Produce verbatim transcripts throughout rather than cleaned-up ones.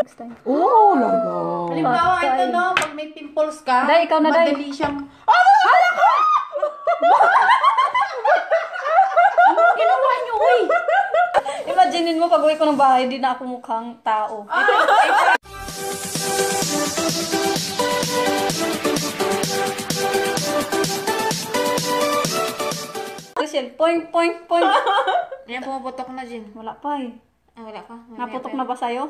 Next time. Oh, lalo. Halimbawa, ito no, pag may pimples ka, Day, ikaw na, Day. madali siyang... Oh, hala ko! Anong ginawa niyo, uy? Imaginein mo, pag uwi ko ng bahay, di na ako mukhang tao. Rachel, point, point, point. Yan, pumaputok na, Jin. Wala pa eh. Ah, wala ka? Naputok na ba sa'yo?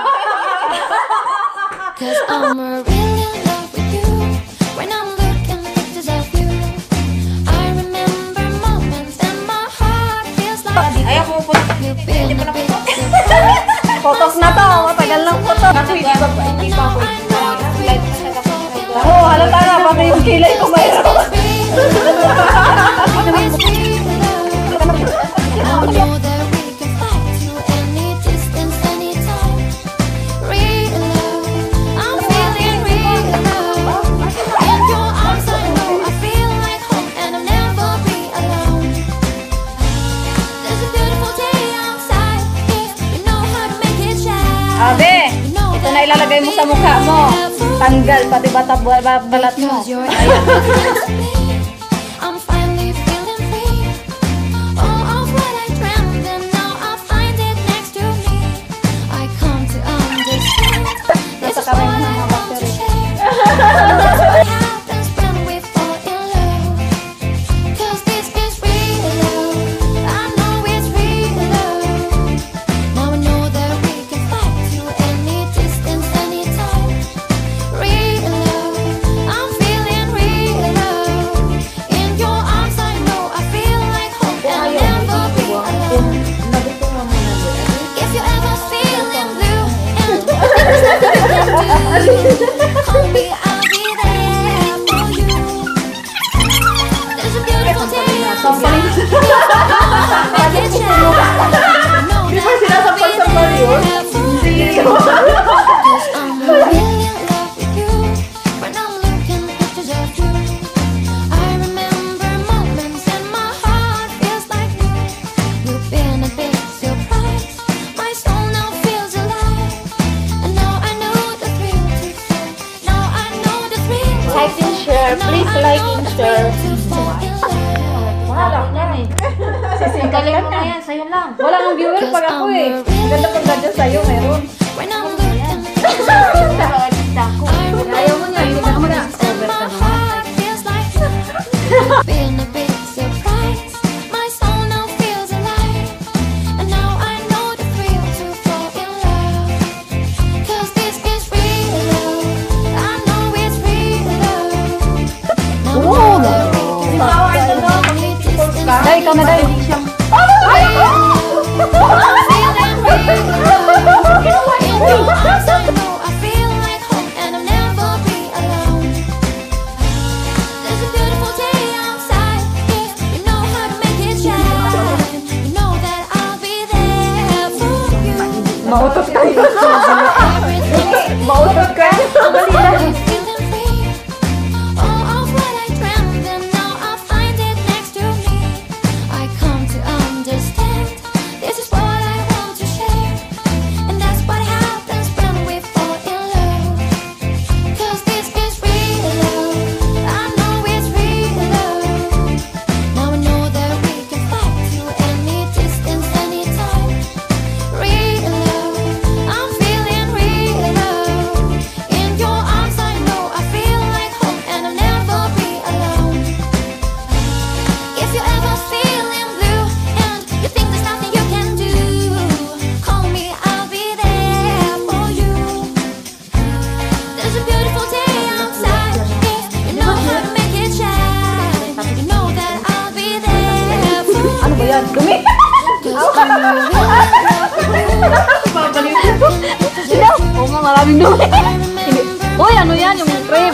Cause I'm really in love with you. When I'm looking at pictures of you, I remember moments and my heart feels like Ay, ako pumaputok. you've been a bit Potok na to. Matagal lang potok. Ako, hindi pa pa, hindi pa ako. Light pa siya ako. Oo, oh, halata na. Pati yung kilay ko mayroon. I know that we can fight to any distance, anytime. Real love, I'm feeling real love. In your arms I know I feel like home and I'll never be alone. There's a beautiful day outside, yeah, you know how to make it shine. Abe, ito na ilalagay mo sa mukha mo. Tanggal, pati bata balat mo. Because you're everything to me. I'm finally feeling free. All of what I dreamed and now I find it next to me. I come to understand. This is what I want to share. That's what happens when we fall in love. Cause this is real love. I know it's real love. Now I know that we can fight to any distance, anytime. Real love, I'm feeling real love. In your arms I know I feel like home and I'll never be alone. If you ever feeling blue and you think there's nothing you can do, call me, I'll be there for you. There's a beautiful day outside. I can change. Know that I'll be there for you. Cause I'm really in love with you. When I'm looking at pictures of you, I remember moments and my heart feels like new. You've been a big surprise. My soul now feels alive. And now I know the thrill to fall. Now I know the thrill to Like and share. fall. Please Now I like know and the share. thrill to fall in love. Wala na eh. Galing mo na yan, sa'yo lang. Wala kang viewer pag ako eh. Ganda pag dadyan sa'yo, meron. When I'm looking at pictures of you, Pero artista ako. I remember Ayaw mo nga, hindi ka mo na. and my heart feels like you've been a big surprise. My soul now feels alive. And now I know the thrill to fall in love. Cause this is real love. I know it's real love. Now I know that we can Halimbawa, ito no, pag may pimples ka, Day, ikaw na, Day. madali siyang... Mautot ka yun. Mautot ka. Ang mali na. Ano ba yan? Dumi! Oo nga, maraming dumi. Uy, ano yan? Yung cream.